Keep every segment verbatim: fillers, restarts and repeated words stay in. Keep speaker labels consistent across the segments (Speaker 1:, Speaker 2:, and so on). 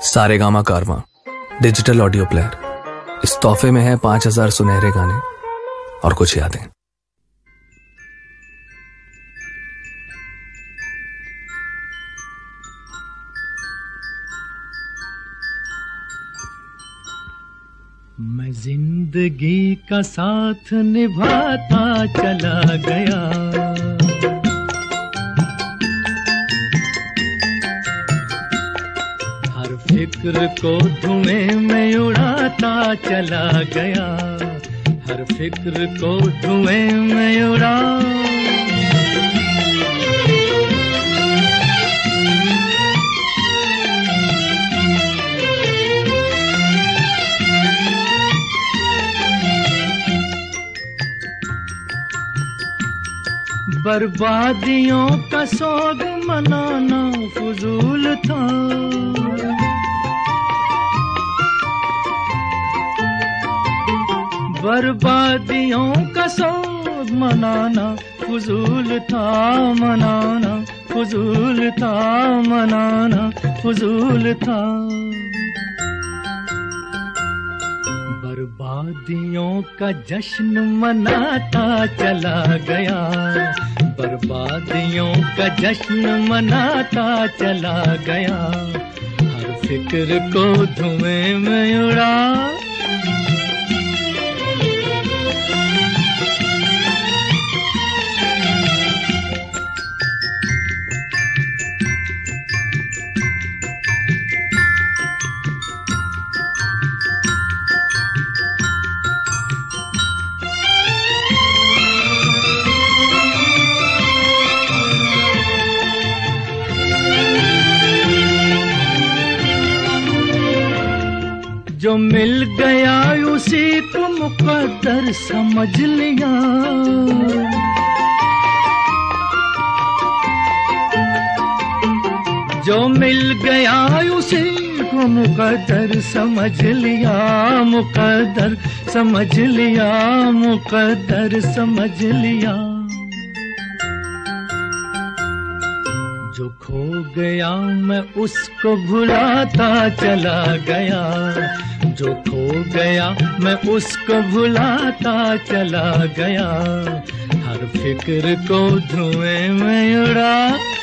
Speaker 1: सारेगामा कारवां digital audio player. इस तोहफे में है पांच हजार सुनहरे गाने और कुछ यादें।
Speaker 2: मैं जिंदगी का साथ निभाता चला गया, हर फिक्र को धुएं में उड़ाता चला गया, हर फिक्र को धुएं में उड़ा। बर्बादियों का सोग मनाना फजूल था, बर्बादियों का सोग मनाना फजूल था, मनाना फजूल था, मनाना फजूल था। बर्बादियों का जश्न मनाता चला गया, बर्बादियों का जश्न मनाता चला गया, हर फिक्र को धुएं में उड़ा। जो मिल गया उसी को मुकद्दर समझ लिया, जो मिल गया उसी को मुकद्दर समझ लिया, मुकद्दर समझ लिया, मुकद्दर समझ लिया। जो खो गया मैं उसको भुलाता चला गया, जो खो गया मैं उसको भुलाता चला गया, हर फिक्र को धुएं में उड़ा।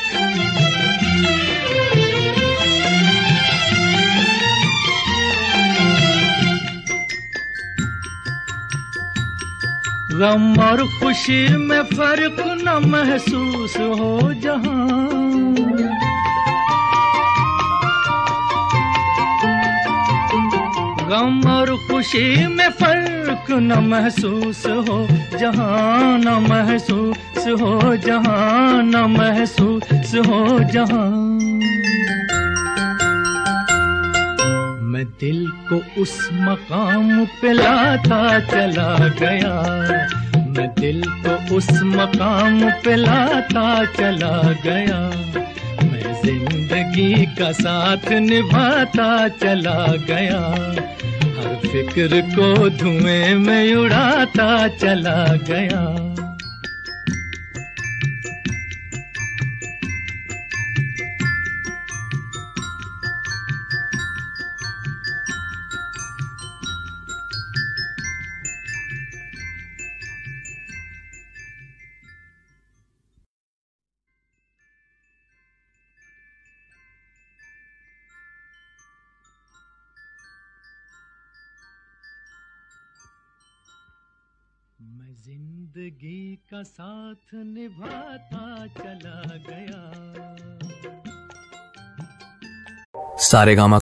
Speaker 2: गम और खुशी में फर्क न महसूस हो जहां, गम और खुशी में फर्क न महसूस हो जहां, न महसूस हो जहां, न महसूस हो जहां। मैं दिल को उस मकाम पे लाता चला गया, मैं दिल को उस मकाम पे लाता चला गया, मैं जिंदगी का साथ निभाता चला गया, हर फिक्र को धुएं में उड़ाता चला गया। मैं जिंदगी का साथ निभाता चला गया।
Speaker 1: सारेगामा